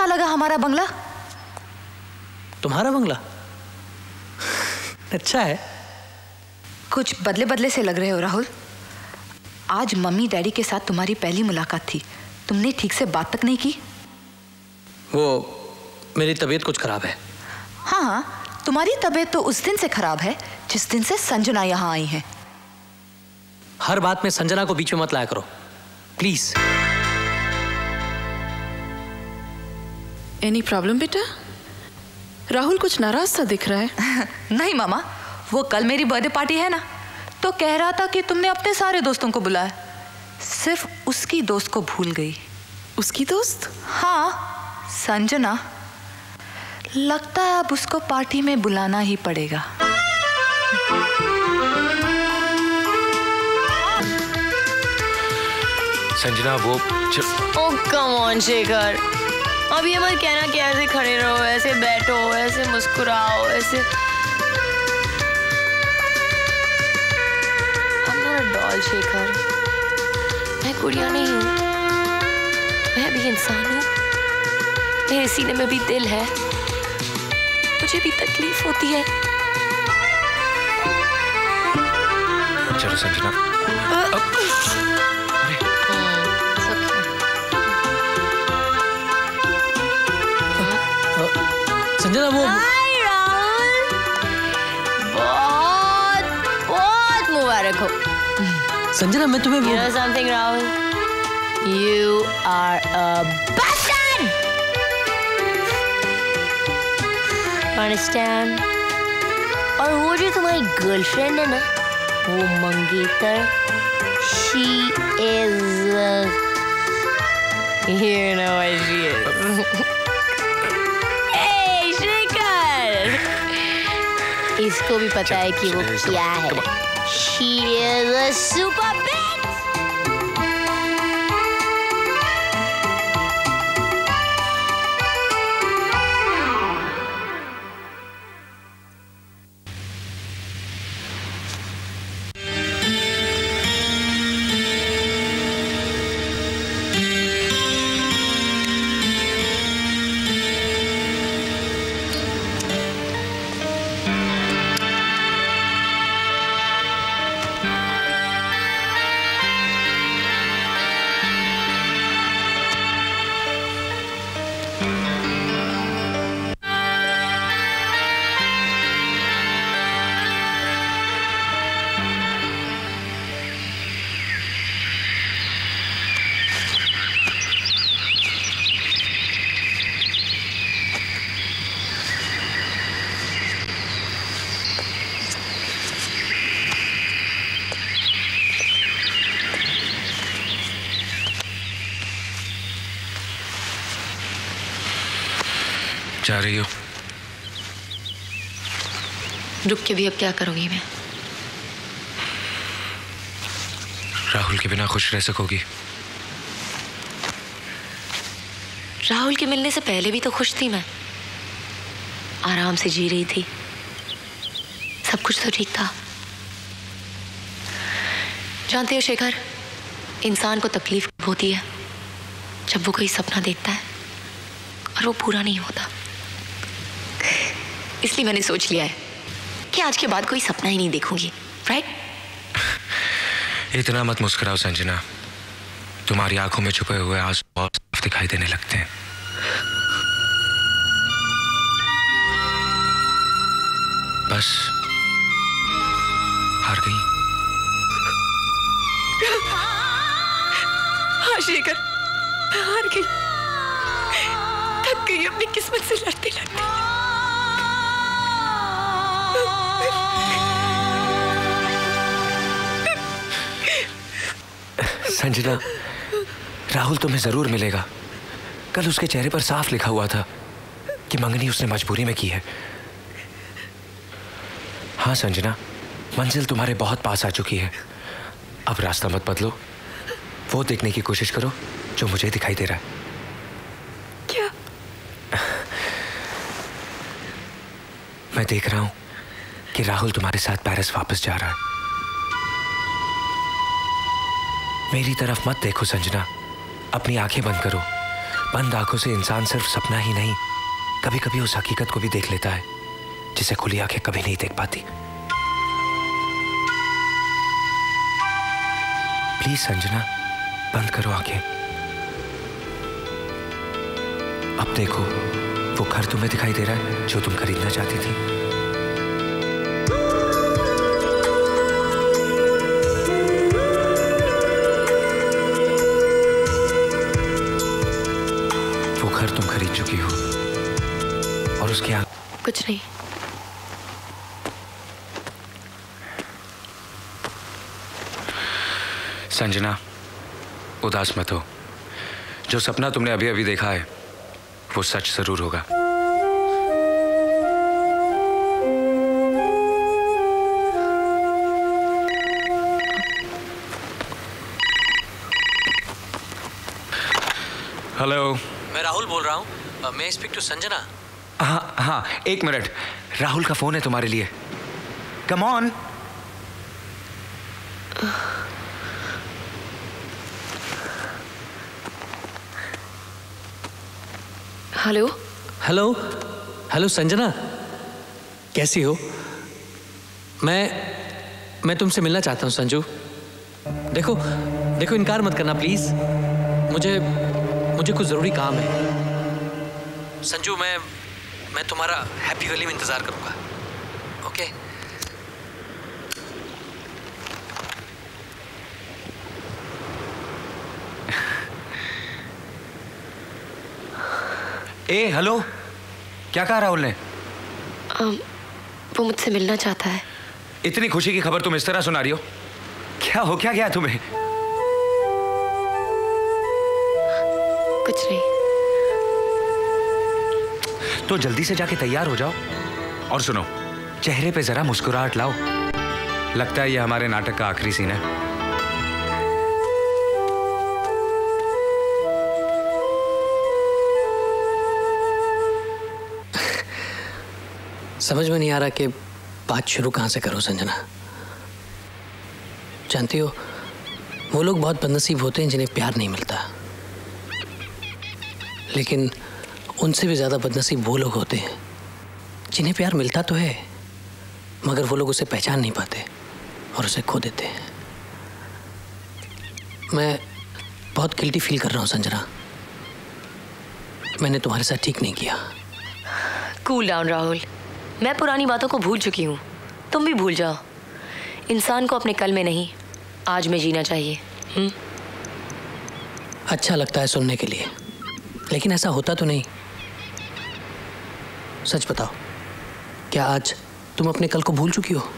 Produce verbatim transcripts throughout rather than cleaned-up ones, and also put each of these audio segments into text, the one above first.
कैसा लगा हमारा बंगला? तुम्हारा बंगला अच्छा है। कुछ बदले बदले से लग रहे हो राहुल। आज मम्मी डैडी के साथ तुम्हारी पहली मुलाकात थी, तुमने ठीक से बात तक नहीं की। वो मेरी तबीयत कुछ खराब है। हाँ हाँ, तुम्हारी तबीयत तो उस दिन से खराब है जिस दिन से संजना यहाँ आई है। हर बात में संजना को बीच में मत लाया करो प्लीज। एनी प्रॉब्लम बेटा? राहुल कुछ नाराज सा दिख रहा है। नहीं मामा, वो कल मेरी बर्थडे पार्टी है ना, तो कह रहा था कि तुमने अपने सारे दोस्तों को बुलाया, सिर्फ उसकी दोस्त को भूल गई। उसकी दोस्त? हाँ, संजना। लगता है अब उसको पार्टी में बुलाना ही पड़ेगा। संजना वो ओह कम ऑन शेखर, अब ये मत कहना कि ऐसे खड़े रहो, ऐसे बैठो, ऐसे मुस्कुराओ, ऐसे। I'm not a doll Shekhar, मैं गुड़िया नहीं हूँ, मैं भी इंसान हूँ, मेरे सीने में भी दिल है, मुझे भी तकलीफ होती है। चलो संजना। संजना वो हाय राहुल, बहुत बहुत मुबारक हो। संजना मैं तुम्हें You know something Rahul, you are a bastard. Understand? और वो जो तुम्हारी गर्लफ्रेंड है ना, वो मंगेतर, she is, uh, you know what she is. Hey Shekhar, इसको भी पता है कि वो क्या है। She is a super bitch. जा रही हो? रुक के भी अब क्या करूंगी मैं? राहुल के बिना खुश रह सकोगी? राहुल के मिलने से पहले भी तो खुश थी मैं, आराम से जी रही थी, सब कुछ तो ठीक था। जानते हो शेखर, इंसान को तकलीफ होती है जब वो कोई सपना देखता है और वो पूरा नहीं होता। इसलिए मैंने सोच लिया है कि आज के बाद कोई सपना ही नहीं देखूंगी, राइट? इतना मत मुस्कुराओ संजना, तुम्हारी आंखों में छुपे हुए आंसू बहुत साफ दिखाई देने लगते हैं। बस हार गई? हाँ शेखर, मैं हार गई, थक गई अपनी किस्मत से लड़ते लड़ते। संजना, राहुल तुम्हें जरूर मिलेगा। कल उसके चेहरे पर साफ लिखा हुआ था कि मंगनी उसने मजबूरी में की है। हाँ संजना, मंजिल तुम्हारे बहुत पास आ चुकी है। अब रास्ता मत बदलो, वो देखने की कोशिश करो जो मुझे दिखाई दे रहा है। क्या? मैं देख रहा हूं कि राहुल तुम्हारे साथ पेरिस वापस जा रहा है। मेरी तरफ मत देखो संजना, अपनी आंखें बंद करो, बंद आंखों से इंसान सिर्फ सपना ही नहीं, कभी कभी उस हकीकत को भी देख लेता है जिसे खुली आंखें कभी नहीं देख पाती। प्लीज संजना, बंद करो आंखें। अब देखो, वो घर तुम्हें दिखाई दे रहा है जो तुम खरीदना चाहती थी। वो घर तुम खरीद चुकी हो और उसके आगे कुछ नहीं। संजना, उदास मत हो। जो सपना तुमने अभी अभी देखा है वो सच जरूर होगा। हेलो, मैं राहुल बोल रहा हूँ। मैं स्पीक टू संजना। हाँ हाँ, एक मिनट। राहुल का फोन है तुम्हारे लिए। Come on. Hello hello hello Sanjana, कैसी हो? मैं मैं तुमसे मिलना चाहता हूँ संजू। देखो देखो, इनकार मत करना प्लीज। मुझे मुझे कुछ जरूरी काम है संजू। मैं मैं तुम्हारा हैप्पी वैली में इंतजार करूंगा। ओके? ए हेलो, क्या कहा राहुल ने? um, वो मुझसे मिलना चाहता है। इतनी खुशी की खबर तुम इस तरह सुना रही हो? क्या हो क्या गया तुम्हें? कुछ नहीं। तो जल्दी से जाके तैयार हो जाओ और सुनो, चेहरे पे जरा मुस्कुराहट लाओ। लगता है ये हमारे नाटक का आखिरी सीन है। समझ में नहीं आ रहा कि बात शुरू कहाँ से करूं संजना। जानती हो, वो लोग बहुत बदनसीब होते हैं जिन्हें प्यार नहीं मिलता, लेकिन उनसे भी ज़्यादा बदनसीब वो लोग होते हैं जिन्हें प्यार मिलता तो है मगर वो लोग उसे पहचान नहीं पाते और उसे खो देते हैं। मैं बहुत गिल्टी फील कर रहा हूँ संजना। मैंने तुम्हारे साथ ठीक नहीं किया। कूल डाउन राहुल, मैं पुरानी बातों को भूल चुकी हूँ, तुम भी भूल जाओ। इंसान को अपने कल में नहीं, आज में जीना चाहिए। हुँ? अच्छा लगता है सुनने के लिए, लेकिन ऐसा होता तो नहीं। सच बताओ, क्या आज तुम अपने कल को भूल चुकी हो?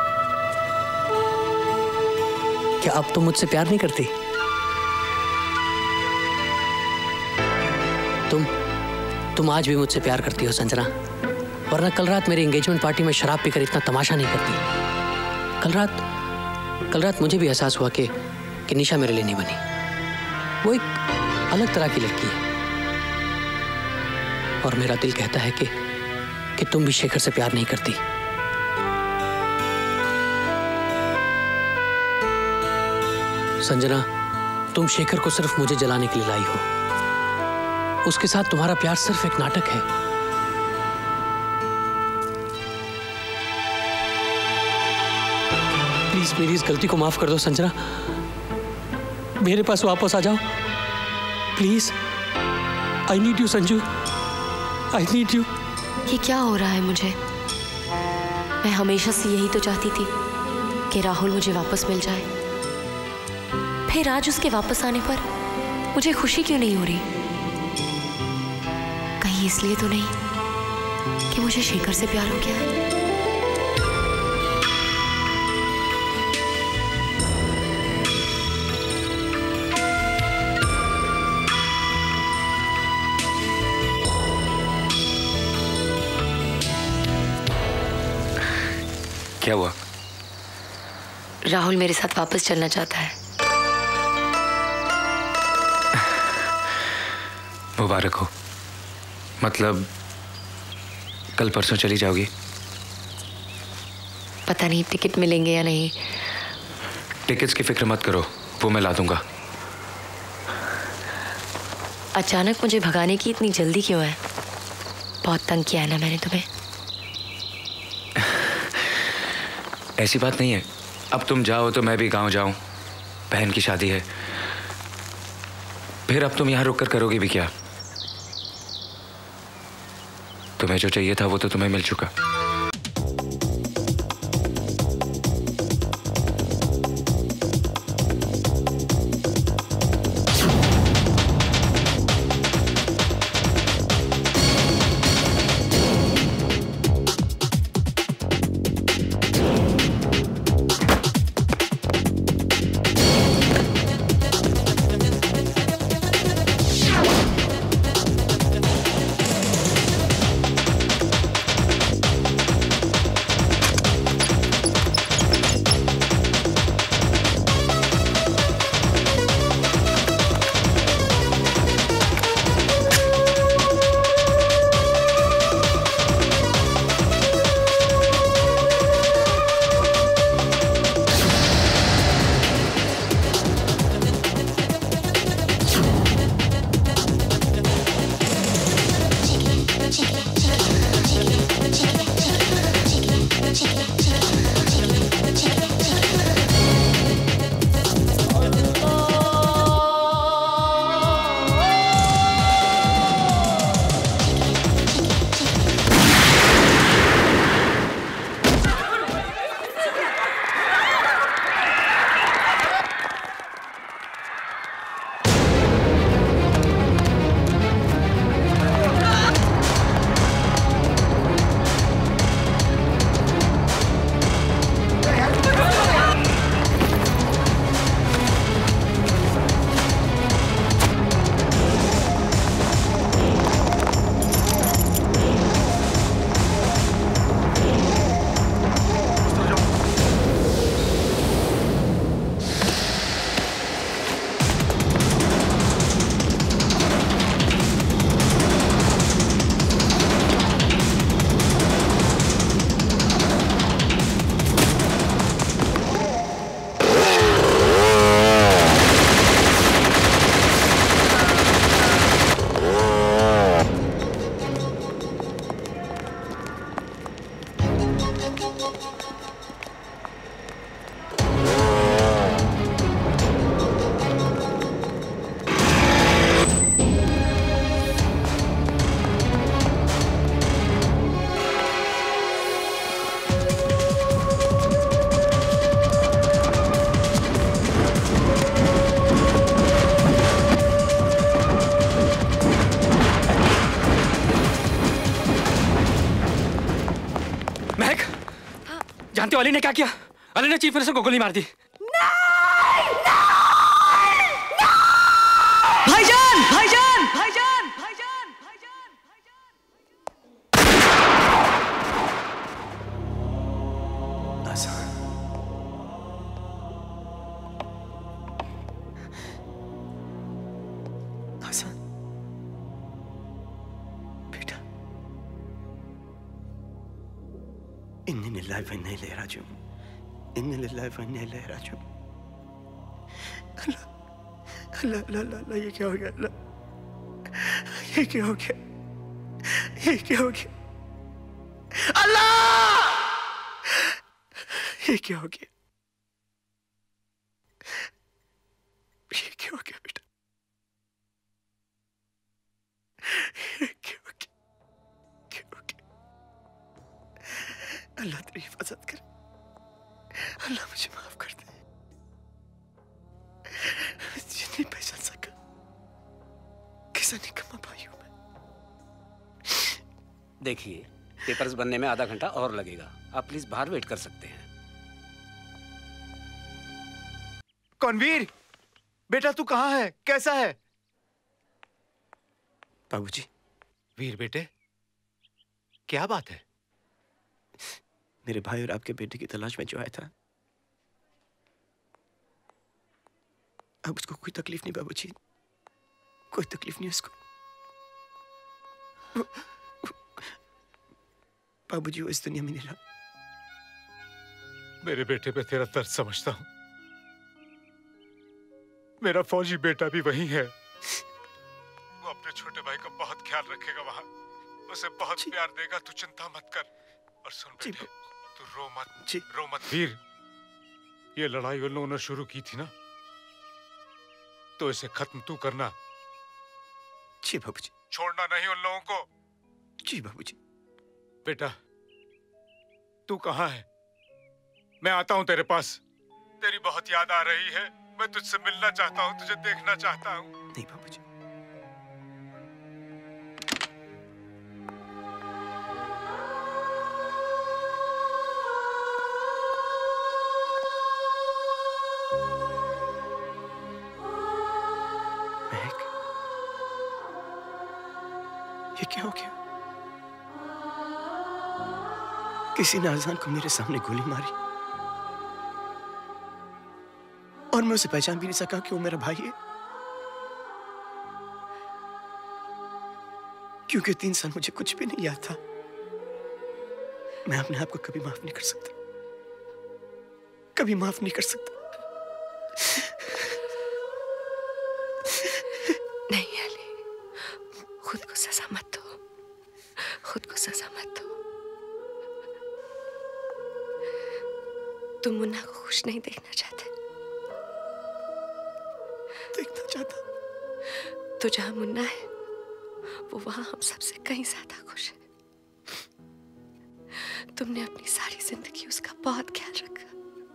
क्या अब तुम मुझसे प्यार नहीं करती? तुम तुम आज भी मुझसे प्यार करती हो संजना, वरना कल रात मेरी एंगेजमेंट पार्टी में शराब पीकर इतना तमाशा नहीं करती। कल रात कल रात मुझे भी एहसास हुआ कि कि निशा मेरे लिए नहीं बनी। वो एक अलग तरह की लड़की है और मेरा दिल कहता है कि कि तुम भी शेखर से प्यार नहीं करती। संजना, तुम शेखर को सिर्फ मुझे जलाने के लिए लाई हो। उसके साथ तुम्हारा प्यार सिर्फ एक नाटक है। प्लीज मेरी इस गलती को माफ कर दो संजना। मेरे पास वापस आ जाओ please. I need you Sanju, I need you. ये क्या हो रहा है मुझे? मैं हमेशा से यही तो चाहती थी कि राहुल मुझे वापस मिल जाए। फिर आज उसके वापस आने पर मुझे खुशी क्यों नहीं हो रही? कहीं इसलिए तो नहीं कि मुझे शेखर से प्यार हो गया है? क्या हुआ? राहुल मेरे साथ वापस चलना चाहता है। मुबारक हो। मतलब कल परसों चली जाओगी? पता नहीं टिकट मिलेंगे या नहीं। टिकट्स की फिक्र मत करो, वो मैं ला दूंगा। अचानक मुझे भगाने की इतनी जल्दी क्यों है? बहुत तंग किया है ना मैंने तुम्हें? ऐसी बात नहीं है। अब तुम जाओ तो मैं भी गांव जाऊं। बहन की शादी है। फिर अब तुम यहां रुक कर करोगे भी क्या? तुम्हें जो चाहिए था वो तो तुम्हें मिल चुका। जानते हो अली ने क्या किया? अली ने चीफ मिनिस्टर को गोली मार दी। भाईजान, भाईजान, भाईजान, भाईजान, भाईजान, भाईजान। हसन, बेटा, इन्नी लिल्लाहि व इन्ना इलैहि राजिऊन, इन्नी लिल्लाहि व इन्ना इलैहि राजिऊन। अल्लाह, अल्लाह, अल्लाह, अल्लाह, ये क्या हो गया? अल्लाह, ये क्या हो गया? ये क्या हो गया? अल्लाह, ये क्या हो गया? ये क्या हो गया बेटा? ये क्या हो गया? क्या हो गया? अल्लाह तेरी हिफाजत करे। अल्लाह मुझे माफ कर दे। ये नहीं पहचान सका किसी निकम्मा भाई हूं मैं। देखिए, पेपर्स बनने में आधा घंटा और लगेगा। आप प्लीज बाहर वेट कर सकते हैं। कौनवीर, बेटा तू कहाँ है? कैसा है? बाबूजी। वीर बेटे, क्या बात है? मेरे भाई और आपके बेटे की तलाश में जो आया था, अब उसको कोई तकलीफ नहीं बाबूजी, कोई तकलीफ नहीं उसको। बाबूजी वो इस दुनिया में नहीं रहा। मेरे बेटे पे तेरा दर्द समझता हूं। मेरा फौजी बेटा भी वही है। वो ख्याल रखेगा वहाँ, उसे बहुत प्यार देगा, तू चिंता मत कर। और सुन बेटे, तू रो मत, रो मत। वीर, ये लड़ाई उन लोगों ने शुरू की थी ना, तो इसे खत्म तू करना। जी बाबूजी। छोड़ना नहीं उन लोगों को। जी बाबूजी। बेटा, तू कहाँ है? मैं आता हूँ तेरे पास। तेरी बहुत याद आ रही है, मैं तुझसे मिलना चाहता हूँ, तुझे देखना चाहता हूँ। नहीं बाबूजी। महक, ये क्या हो गया? किसी ने अजान को मेरे सामने गोली मारी और मैं उसे पहचान भी नहीं सका कि वो मेरा भाई है, क्योंकि तीन साल मुझे कुछ भी नहीं याद था। मैं अपने आप को कभी माफ नहीं कर सकता, कभी माफ नहीं कर सकता। नहीं अली, खुद को सजा मत दो, खुद को सजा मत दो। तुम मुन्ना को खुश नहीं देखना चाहते। देखना चाहता। तो जहां मुन्ना है, वो वहां हम सबसे कहीं ज्यादा खुश है। तुमने अपनी सारी जिंदगी उसका बहुत ख्याल रखा।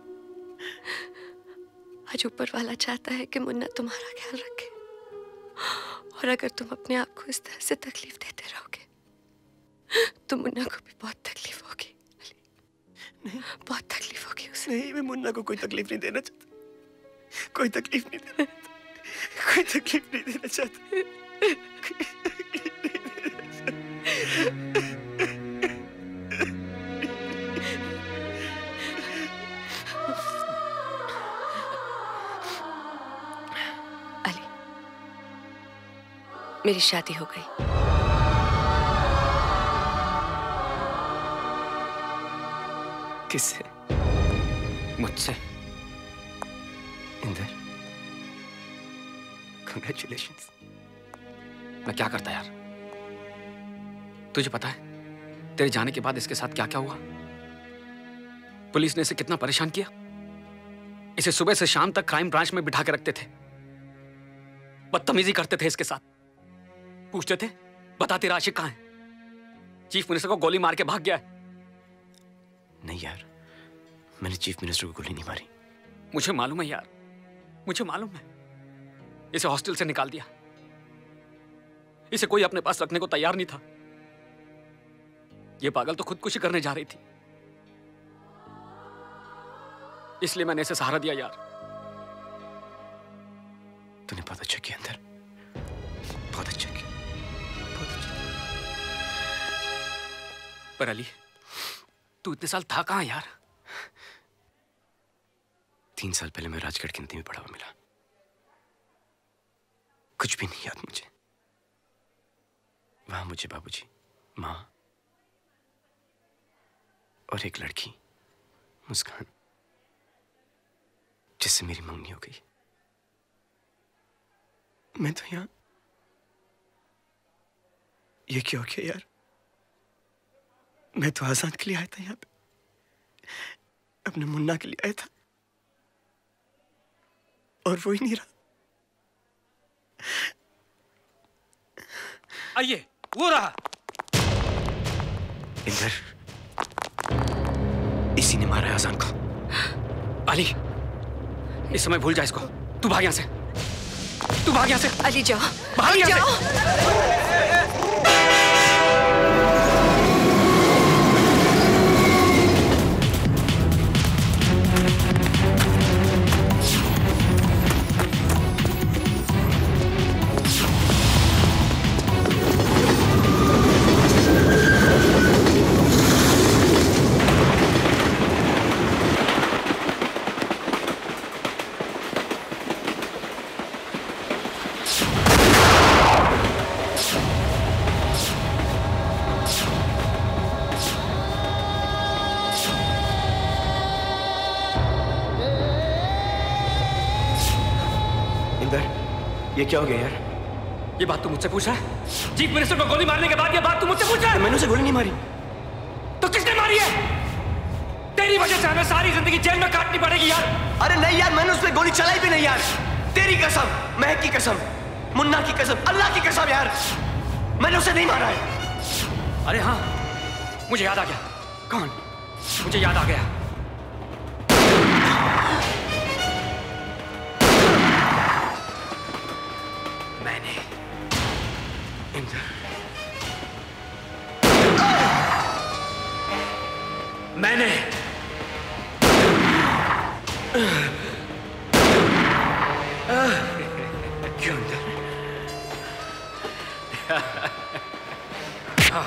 आज ऊपर वाला चाहता है कि मुन्ना तुम्हारा ख्याल रखे, और अगर तुम अपने आप को इस तरह से तकलीफ देते रहोगे तो मुन्ना को भी बहुत तकलीफ होगी। नहीं, बहुत तकलीफ होगी उसे। नहीं, मैं मुन्ना को कोई तकलीफ नहीं देना चाहता, कोई तकलीफ नहीं देना चाहता, कोई तकलीफ नहीं देना चाहता, कोई तकलीफ नहीं देना चाहता। अली, मेरी शादी हो गई। किससे? मुझसे। इंदर, कांग्रेचुलेशंस। मैं क्या करता यार? तुझे पता है तेरे जाने के बाद इसके साथ क्या क्या हुआ? पुलिस ने इसे कितना परेशान किया। इसे सुबह से शाम तक क्राइम ब्रांच में बिठा के रखते थे, बदतमीजी करते थे इसके साथ। पूछते थे, बता तेरा आशिक कहां है? चीफ मिनिस्टर को गोली मार के भाग गया है। नहीं यार, मैंने चीफ मिनिस्टर को गोली नहीं मारी। मुझे मालूम है यार, मुझे मालूम है। इसे हॉस्टल से निकाल दिया। इसे कोई अपने पास रखने को तैयार नहीं था। ये पागल तो खुदकुशी करने जा रही थी, इसलिए मैंने इसे सहारा दिया यार। तूने बहुत अच्छा किया अंदर, बहुत अच्छा किया, बहुत अच्छा। पर अली, तू इतने साल था कहां यार? तीन साल पहले मैं राजगढ़ की नदी में पड़ा हुआ मिला। कुछ भी नहीं याद मुझे। वहां मुझे बाबूजी, माँ और एक लड़की मुस्कान, जिससे मेरी मंगनी हो गई। मैं तो यहां, ये क्या हो गया यार? मैं तो आजाद के लिए आया था यहाँ पे, अपने मुन्ना के लिए आया था, और वो ही नहीं रहा। आइए, वो रहा। इंदर, इसी ने मारा है आजान को। अली, इस समय भूल जा इसको। तू भाग यहाँ से, तू भाग यहाँ से। अली जाओ, भाग यहाँ से। ये क्या हो गया यार? ये बात तू मुझसे पूछ रहा है? चीफ मिनिस्टर को गोली मारने के बाद ये बात तू मुझसे पूछ रहा है? मैंने उसे गोली नहीं मारी। तो किसने मारी है? तेरी वजह से हमें सारी जिंदगी जेल में काटनी पड़ेगी यार। अरे नहीं यार, मैंने उस पर गोली चलाई भी नहीं यार। तेरी कसम, महक की कसम, मुन्ना की कसम, अल्लाह की कसम यार, मैंने उसे नहीं मारा है। अरे हाँ, मुझे याद आ गया। कौन? मुझे याद आ गया। मैंने इंदर मैंने क्यों इंदर? हाँ।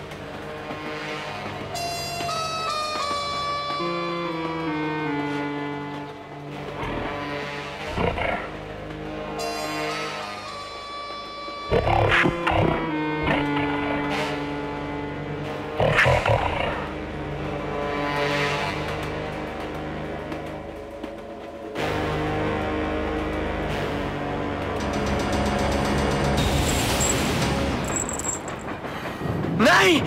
नहीं,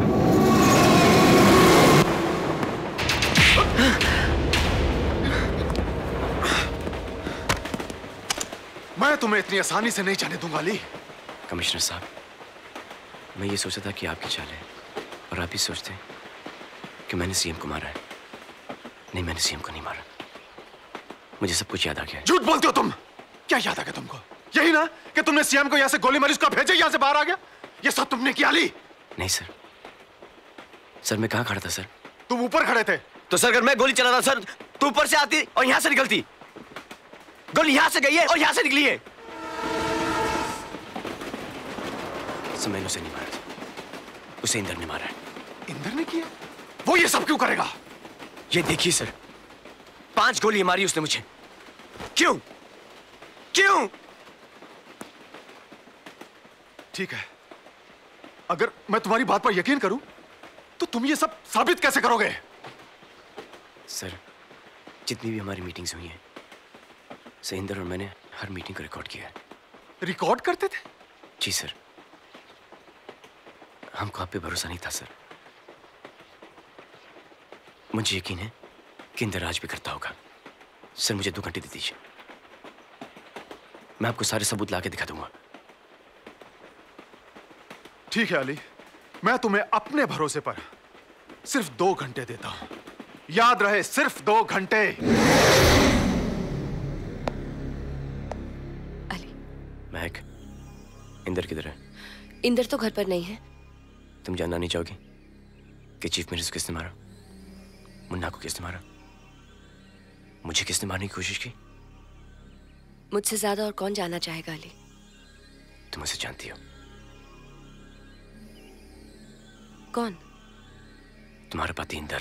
मैं तुम्हें इतनी आसानी से नहीं जाने दूंगा अली। कमिश्नर साहब, मैं ये सोचा था कि आपकी चाल है और आप ही सोचते हैं कि मैंने सीएम को मारा है। नहीं, मैंने सीएम को नहीं मारा। मुझे सब कुछ याद आ गया। झूठ बोलते हो तुम। क्या याद आ गया तुमको? यही ना कि तुमने सीएम को यहाँ से गोली मारी, उसका भेजा यहाँ से बाहर आ गया। ये सब तुमने किया अली? नहीं सर, सर मैं कहाँ खड़ा था सर? तुम ऊपर खड़े थे। तो सर अगर मैं गोली चला रहा सर, तो ऊपर से आती और यहाँ से निकलती। गोली यहाँ से गई है और यहाँ से निकली है। सर मैंने उसे नहीं मारा था, उसे इंदर ने मारा है। इंदर ने किया? वो ये सब क्यों करेगा? ये देखिए सर, पांच गोली मारी उसने मुझे। क्यों क्यों? ठीक है, अगर मैं तुम्हारी बात पर यकीन करूं तो तुम ये सब साबित कैसे करोगे? सर जितनी भी हमारी मीटिंग्स हुई हैं, सहिंदर और मैंने हर मीटिंग को रिकॉर्ड किया है। रिकॉर्ड करते थे? जी सर, हमको आप पे भरोसा नहीं था सर। मुझे यकीन है कि इंदर आज भी करता होगा। सर मुझे दो घंटे दे दीजिए, मैं आपको सारे सबूत लाके दिखा दूंगा। ठीक है अली, मैं तुम्हें अपने भरोसे पर सिर्फ दो घंटे देता हूं। याद रहे, सिर्फ दो घंटे। अली। महक, इंदर किधर है? इंदर तो घर पर नहीं है। तुम जानना नहीं चाहोगी कि चीफ मिनिस्टर किसने मारा? मुन्ना को किसने मारा? मुझे किसने मारने की कोशिश की? मुझसे ज्यादा और कौन जानना चाहेगा अली? तुम उसे जानती हो। कौन? तुम्हारा पति इंदर।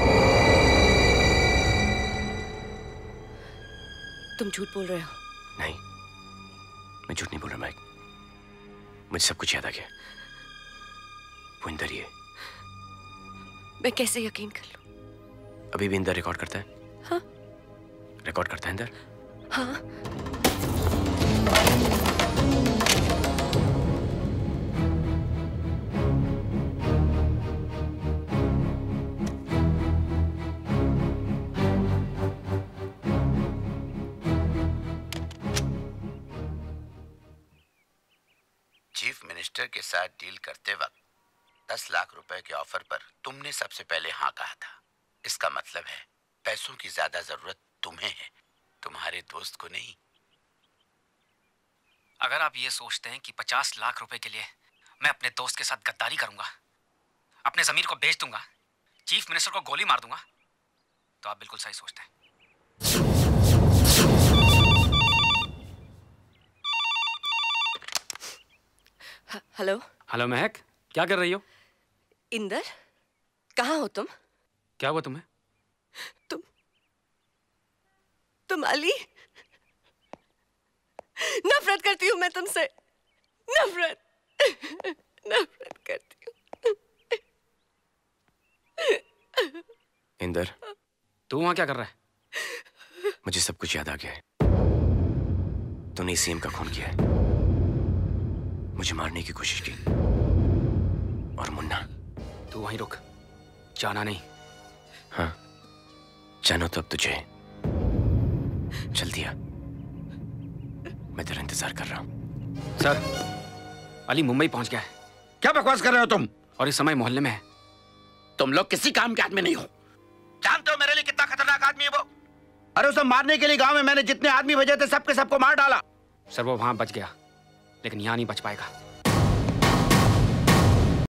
तुम झूठ बोल रहे हो। नहीं, मैं झूठ नहीं बोल रहा माइक, मुझे सब कुछ याद आ गया। वो इंदर ही है। मैं कैसे यकीन कर लूं? अभी भी इंदर रिकॉर्ड करता है? हाँ। रिकॉर्ड करता है इंदर? हाँ। चीफ मिनिस्टर के साथ डील करते वक्त दस लाख रुपए के ऑफर पर तुमने सबसे पहले हाँ कहा था। इसका मतलब है पैसों की ज्यादा जरूरत तुम्हें है, तुम्हारे दोस्त को नहीं। अगर आप ये सोचते हैं कि पचास लाख रुपए के लिए मैं अपने दोस्त के साथ गद्दारी करूंगा, अपने जमीर को बेच दूंगा, चीफ मिनिस्टर को गोली मार दूंगा, तो आप बिल्कुल सही सोचते हैं। हेलो। हेलो महक, क्या कर रही हो? इंदर, कहाँ हो तुम? क्या हुआ तुम्हें? तुम तुम अली? नफरत करती हूँ मैं तुमसे, नफरत नफरत करती हूँ। इंदर, तू वहां क्या कर रहा है? मुझे सब कुछ याद आ गया है। तूने सीएम का खून किया है। मुझे मारने की कोशिश की। और मुन्ना, तू वहीं रुक, जाना नहीं। हाँ, जानो तो अब तुझे। जल्दी आ, मैं तेरा इंतजार कर रहा हूं। सर, अली मुंबई पहुंच गया है। क्या बकवास कर रहे हो तुम? और इस समय मोहल्ले में है। तुम लोग किसी काम के आदमी नहीं हो। जानते हो मेरे लिए कितना खतरनाक आदमी है वो? अरे उसे मारने के लिए गांव में मैंने जितने आदमी भेजे थे सबके सबको मार डाला। सर वो वहां बच गया, लेकिन यहां नहीं बच पाएगा।